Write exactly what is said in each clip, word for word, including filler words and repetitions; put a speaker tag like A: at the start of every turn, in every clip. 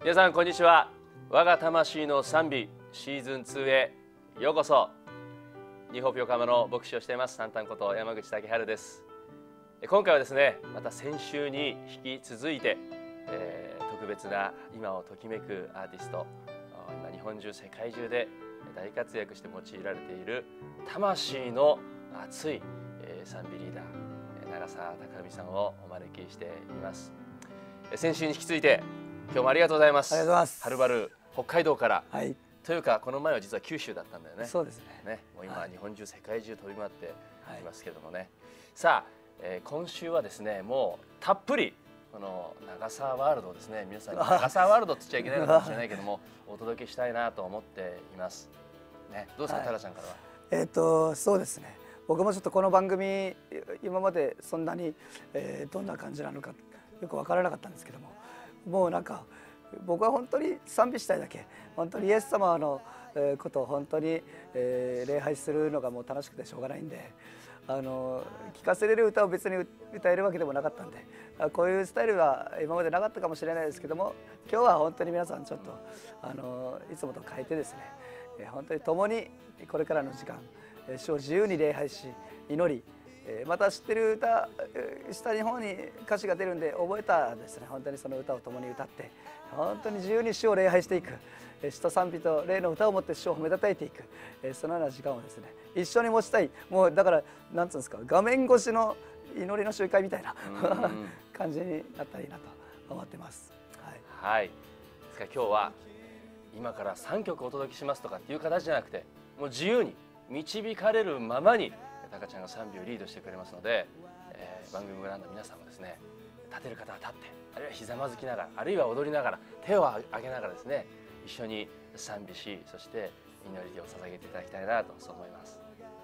A: 皆さんこんにちは。我が魂の賛美シーズンツーへようこそ。日本横浜の牧師をしていますサンタンこと山口武春です。今回はですね、また先週に引き続いて、えー、特別な今をときめくアーティスト、今日本中世界中で大活躍して用いられている魂の熱い賛美リーダー長澤貴文さんをお招きしています。先週に引き続いて今日もありがとうございます。
B: ありがとうございます。
A: はるばる北海道から、
B: はい、
A: というかこの前は実は九州だったんだよね。
B: そうですね。
A: ね、もう今、はい、日本中世界中飛び回っていますけどもね、はい、さあ、えー、今週はですねもうたっぷりこの長澤ワールドをですね皆さんに長澤ワールドって言っちゃいけないのかもしれないけどもお届けしたいなと思っています。ね、どうですか、はい、タラちゃんからは。
B: えっとそうですね。僕もちょっとこの番組今までそんなに、えー、どんな感じなのかよく分からなかったんですけども、もうなんか僕は本当に賛美したいだけ、本当にイエス様のことを本当に、えー、礼拝するのがもう楽しくてしょうがないんで、あの聴かせれる歌を別に歌えるわけでもなかったんで、こういうスタイルは今までなかったかもしれないですけども、今日は本当に皆さんちょっとあのいつもと変えてですね、本当に共にこれからの時間主を自由に礼拝し祈り、また知ってる歌下の方に歌詞が出るんで覚えたですね、本当にその歌を共に歌って本当に自由に主を礼拝していく、詩と賛美と霊の歌を持って主を褒めたたえていく、そのような時間をですね一緒に持ちたい。もうだからなんつうんですか、画面越しの祈りの集会みたいな感じになったらいいなと思ってます。
A: はい、はい、ですから今日は今からさんきょくお届けしますとかっていう形じゃなくて、もう自由に導かれるままにタカちゃんが賛美をリードしてくれますので、えー、番組をご覧の皆さんもですね、立てる方は立って、あるいはひざまずきながら、あるいは踊りながら、手を挙げながらですね一緒に賛美し、そして祈りを捧げていただきたいなとそう思います。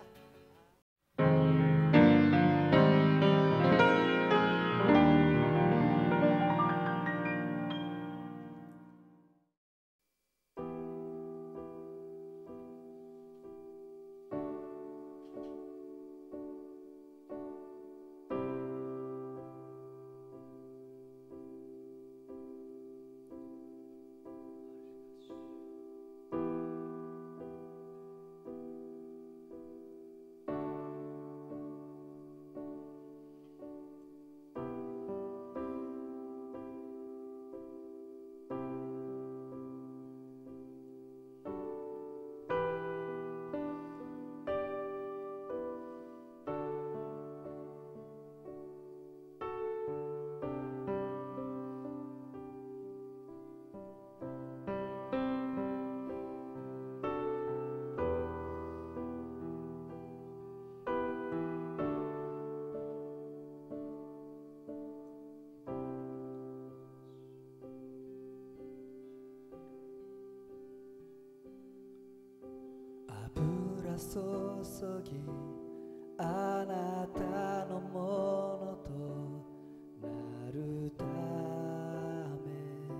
C: 注ぎあなたのものとなるため、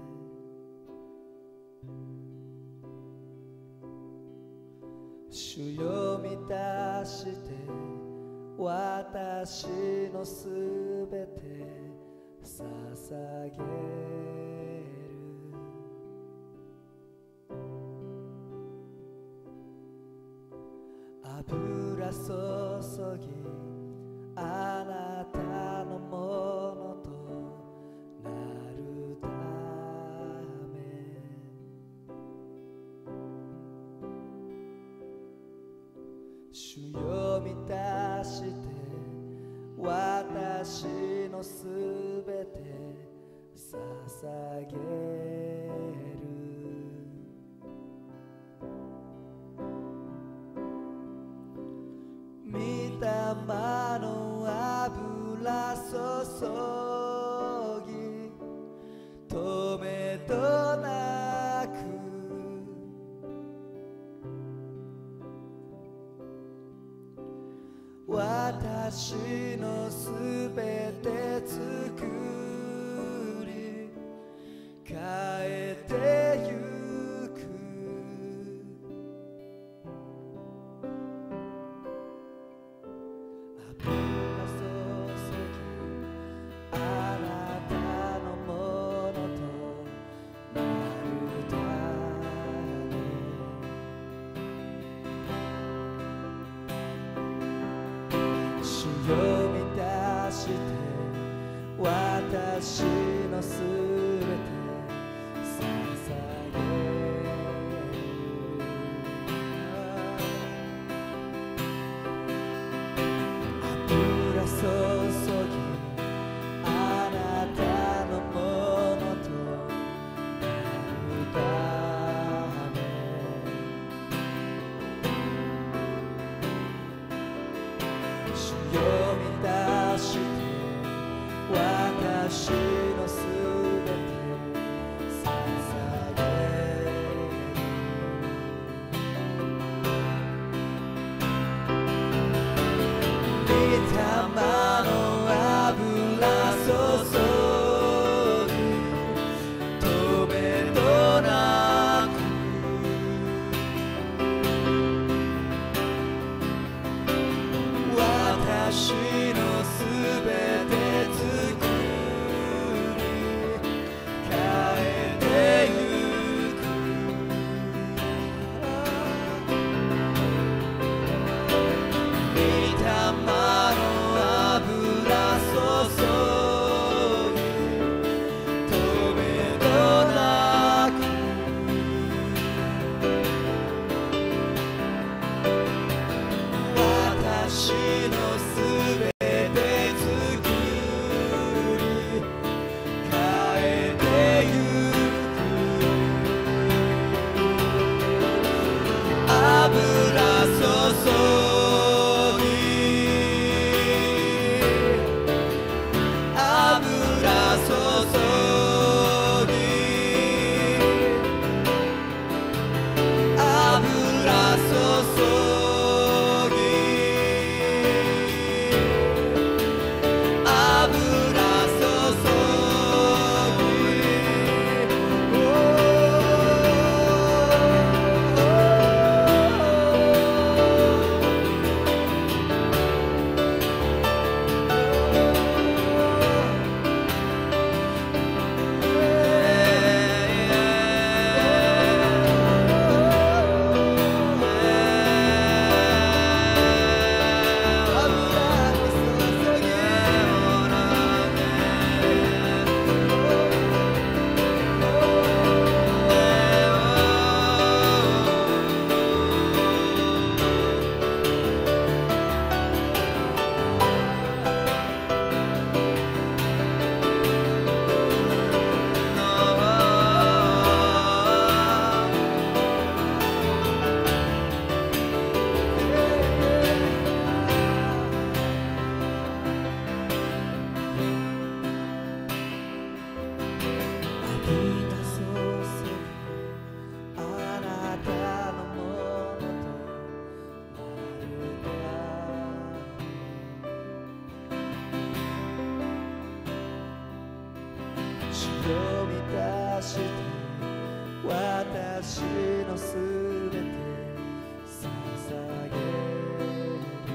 C: 主よ満たして私のすべて捧げる。油注ぎあなたのものとなるため、主よ満たして私のすべて捧げる。御霊の油注ぎ止めどなく、私のすべて作り変えてゆく。あなたのものとなるを満たして私のすべて捧げる。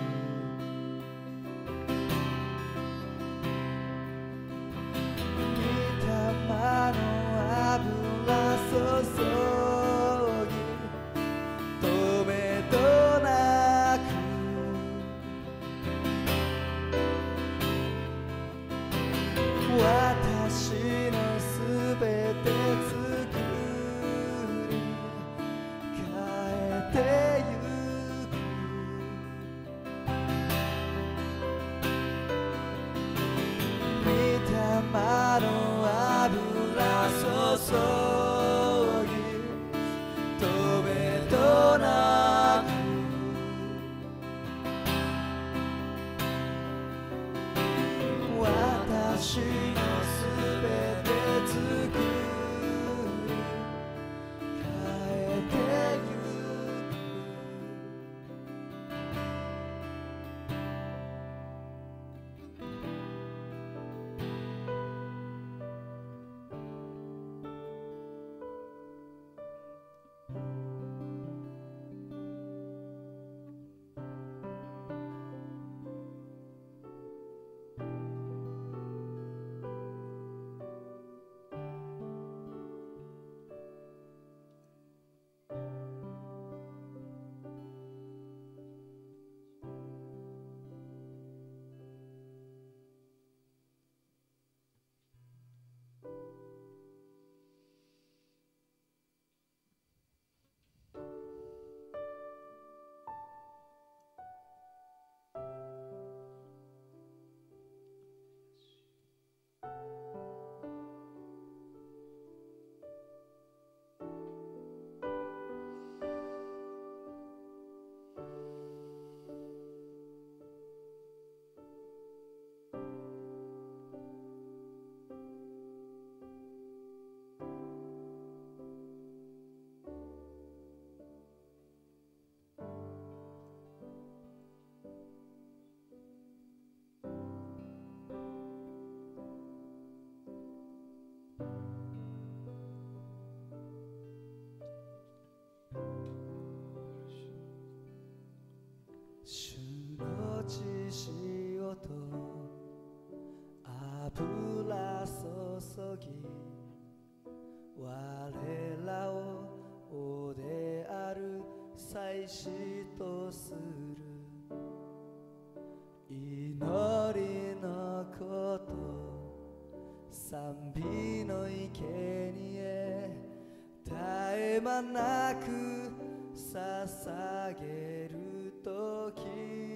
C: 御霊の油注ぎ止めどなく私のすべて作り変えてゆく。御霊の油注ぎ止めどなく私のすべて作り変えてゆく。主の血潮と油注ぎ我らを王である祭司とする。祈りのこと賛美の生贄絶え間なく捧げるとき、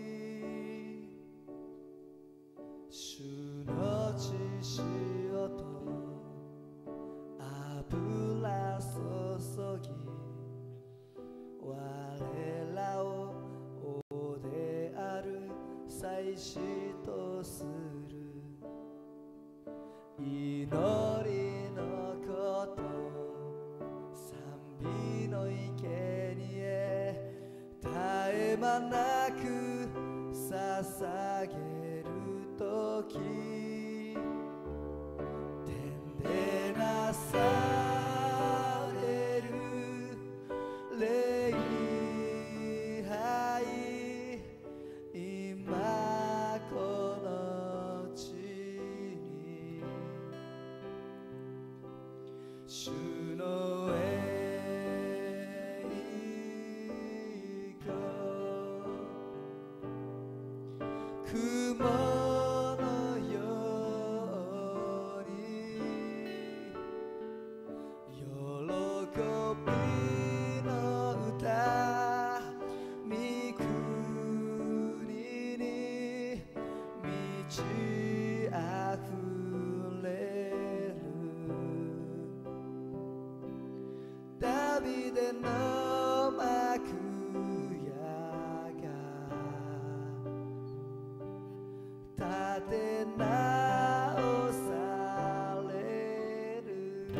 C: 主の血潮と油注ぎ我らを王である祭司とする。祈りのこと賛美の生贄絶え間なく捧げるとき、天でなされる礼拝今この地に主の栄光雲のように喜びの歌御国に満ちあふれる。ダビデの幕屋が立て直される。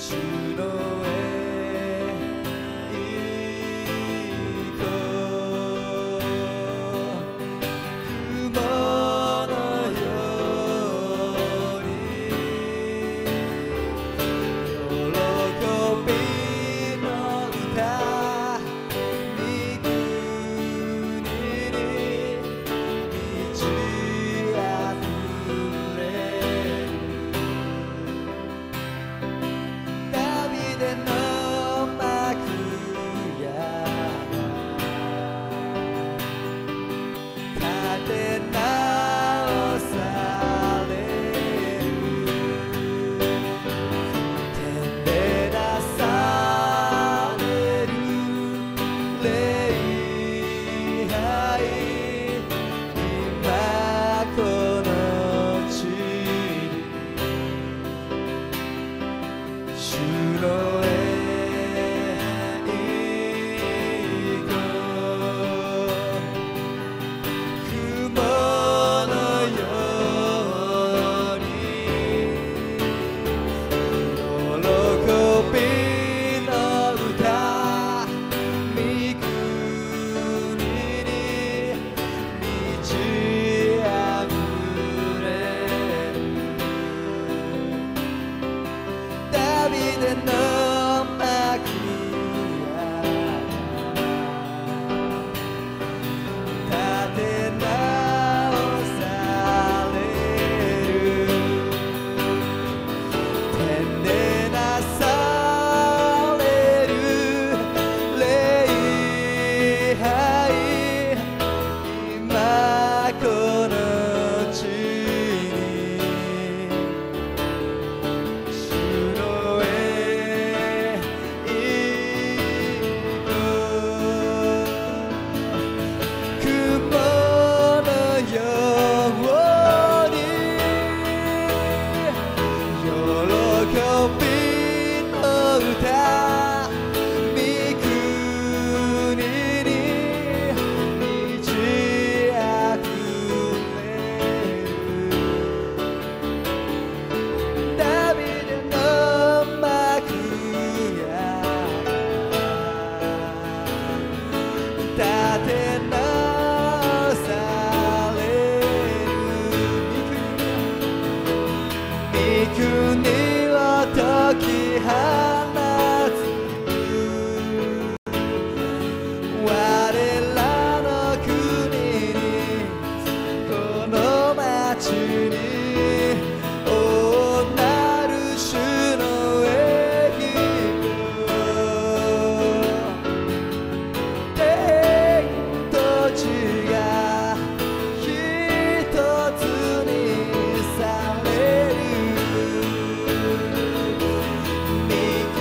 C: 「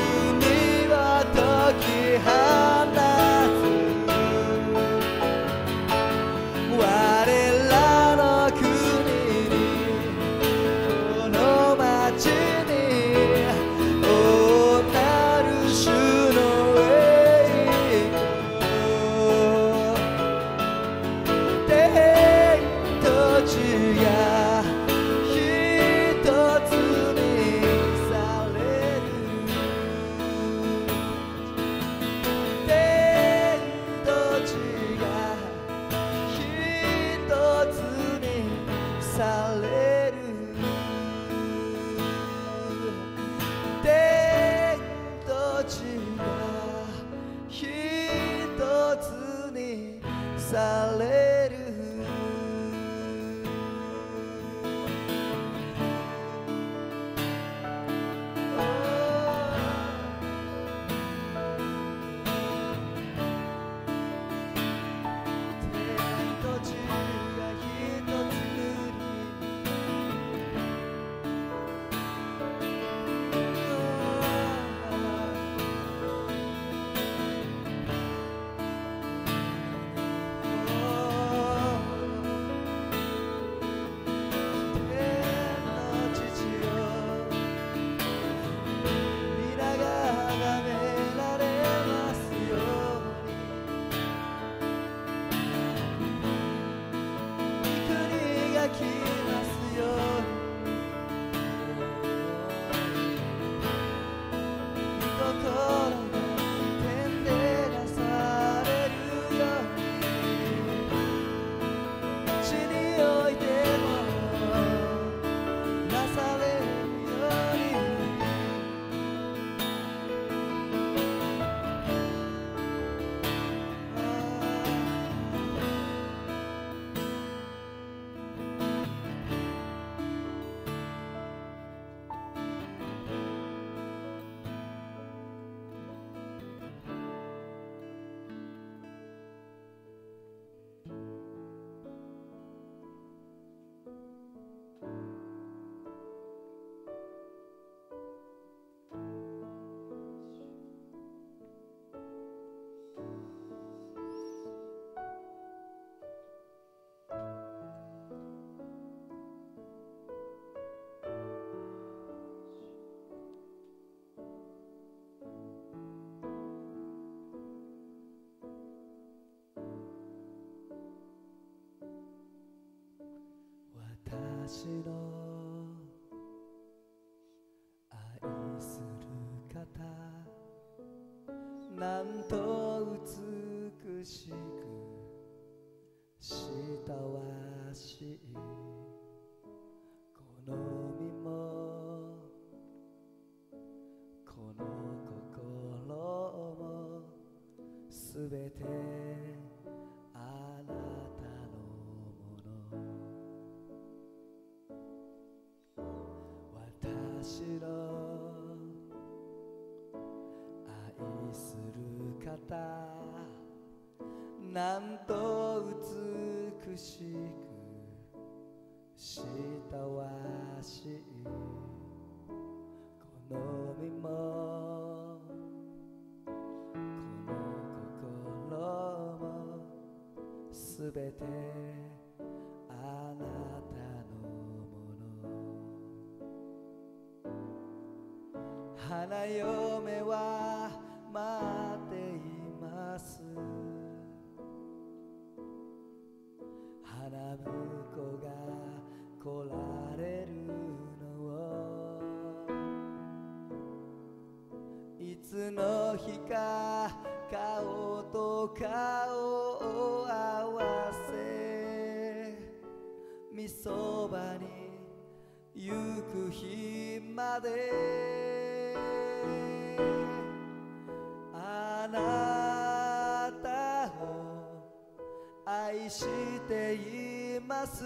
C: なんと美しくしたわしいこの身もこの心もすべてあなたのもの私の愛する方なんと美しくしたわしいこの身もこの心もすべてあなたのもの花嫁は待っています花婿が来られるのをいつの日か顔と顔を合わせみそばに行く日まであなたを愛しています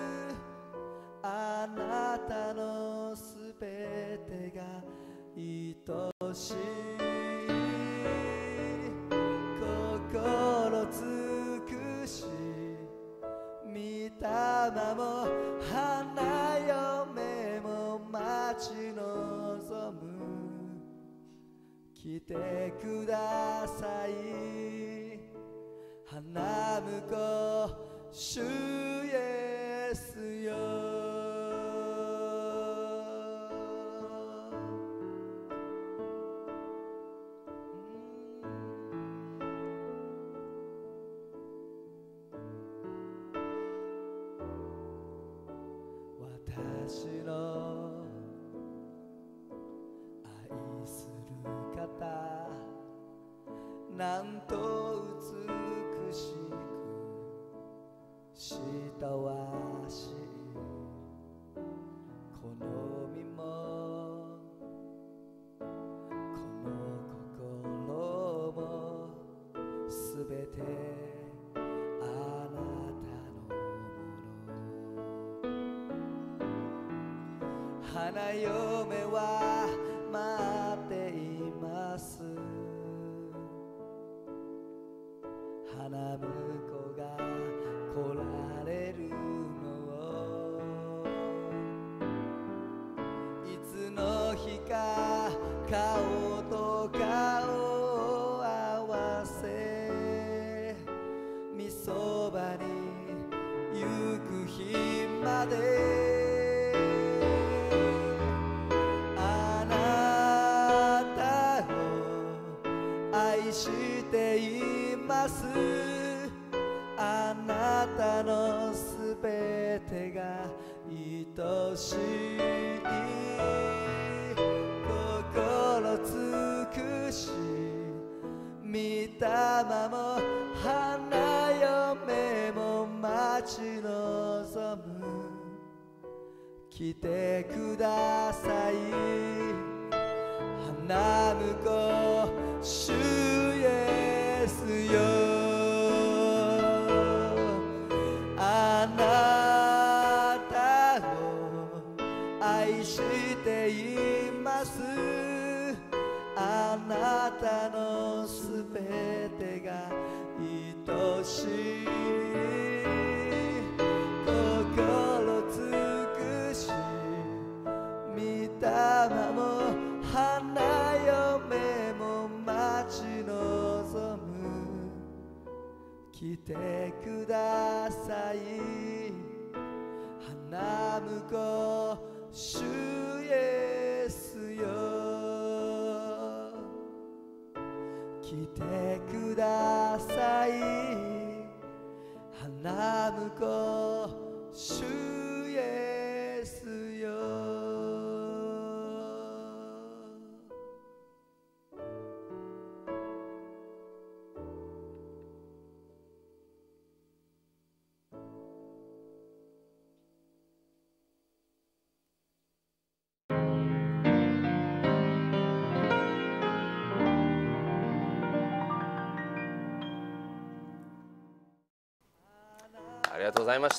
C: あなたのすべてが愛しい心尽くし御霊も花嫁も待ち望む来てください花婿主イエスよ私の愛する方なんと美しくしたわしいこの身もこの心もすべてあなたのもの花嫁は待っています花婿が来られるのをいつの日か顔と顔を合わせみそばに行く日まであなたを愛していますあなたのすべてが愛しい心尽くし御霊も花嫁も待ち望む来てください花婿主イエスよあなたを愛していますあなたのすべてが愛しい心尽くし御霊も花嫁も待ち望む来てください花婿主イエスよ来てください花婿主イエスよ
A: がとうございました。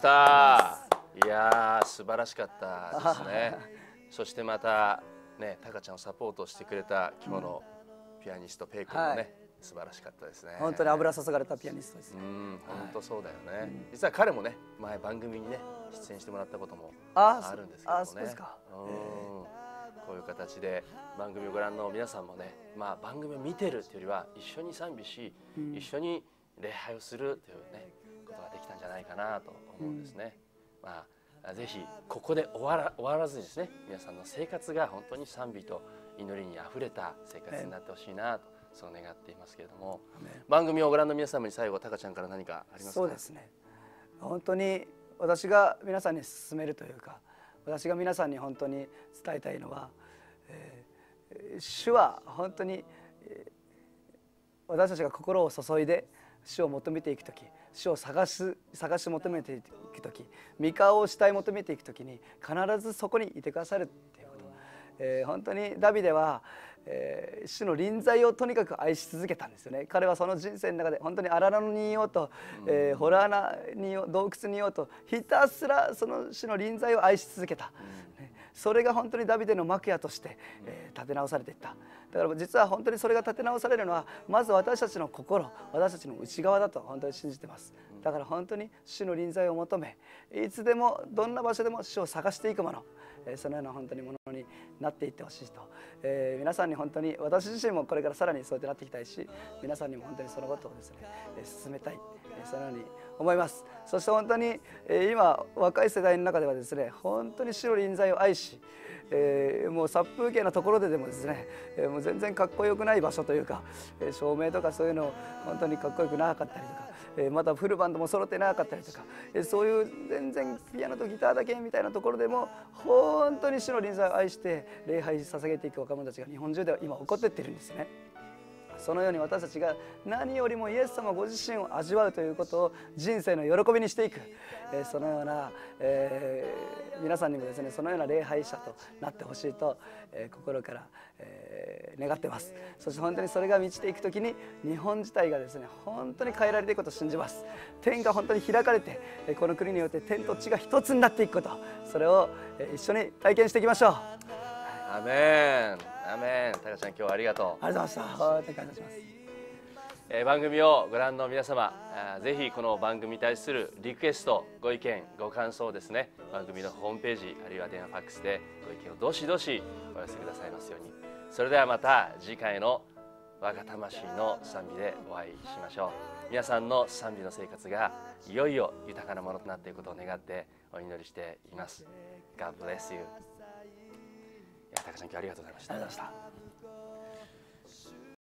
A: いやー素晴らしかったですね。そしてまたね、タカちゃんをサポートしてくれた今日のピアニストペイ君もね、はい、素晴らしかったですね。
B: 本当に油注がれたピアニストです。
A: うん、本当そうだよね。はい、実は彼もね、前番組にね出演してもらったこともあるんですけどもね。あ、そうですか。こういう形で番組をご覧の皆さんもね、まあ番組を見てるというよりは一緒に賛美し、うん、一緒に礼拝をするというねことができたんじゃないかなと思うんですね。うん、まあぜひここで終わら終わらずにですね、皆さんの生活が本当に賛美と祈りにあふれた生活になってほしいなと、そう願っていますけれども、番組をご覧の皆様に最後タカちゃんから何かありますか？
B: そうですね。本当に私が皆さんに勧めるというか、私が皆さんに本当に伝えたいのは、えー、主は本当に、えー、私たちが心を注いで主を求めていくとき、主を探す探し求めていくとき、御顔を慕い求めていくときに必ずそこにいてくださるっていうこと、えー、本当にダビデは、えー、主の臨在をとにかく愛し続けたんですよね。彼はその人生の中で本当に荒野にいようと、えー、洞穴にいよう洞窟にいようとひたすらその主の臨在を愛し続けた、うん、それが本当にダビデの幕屋として、えー、立て直されていった。だから実は本当にそれが立て直されるのはまず私たちの心、私たちの内側だと本当に信じています。だから本当に主の臨在を求め、いつでもどんな場所でも主を探していくもの、えー、そのような本当にものになっていってほしいと、えー、皆さんに本当に私自身もこれからさらにそうやってなっていきたいし、皆さんにも本当にそのことをですね、えー、進めたい、えー、そのように思います。そして本当に、えー、今若い世代の中ではですね、本当に主の臨在を愛し、えー、もう殺風景なところででもですね、えー、もう全然かっこよくない場所というか、えー、照明とかそういうの本当にかっこよくなかったりとか、えー、またフルバンドも揃ってなかったりとか、えー、そういう全然ピアノとギターだけみたいなところでも本当に主の臨在を愛して礼拝捧げていく若者たちが日本中では今起こっていってるんですね。そのように私たちが何よりもイエス様ご自身を味わうということを人生の喜びにしていく、えー、そのような、えー、皆さんにもですねそのような礼拝者となってほしいと、えー、心から、えー、願っています。そして本当にそれが満ちていくときに日本自体がですね本当に変えられていくことを信じます。天が本当に開かれてこの国によって天と地が一つになっていくこと、それを一緒に体験していきましょう。
A: アメンアメン。タカちゃん今日はありがとう。
B: ありがとうございました。本当に感謝します。
A: えー、番組をご覧の皆様、ぜひこの番組に対するリクエスト、ご意見、ご感想をですね、番組のホームページあるいは電話ファックスでご意見をどしどしお寄せくださいますように。それではまた次回の我が魂の賛美でお会いしましょう。皆さんの賛美の生活がいよいよ豊かなものとなっていくことを願ってお祈りしています。God bless you。タカちゃん今日ありがとうございました。
B: ありがとうございました。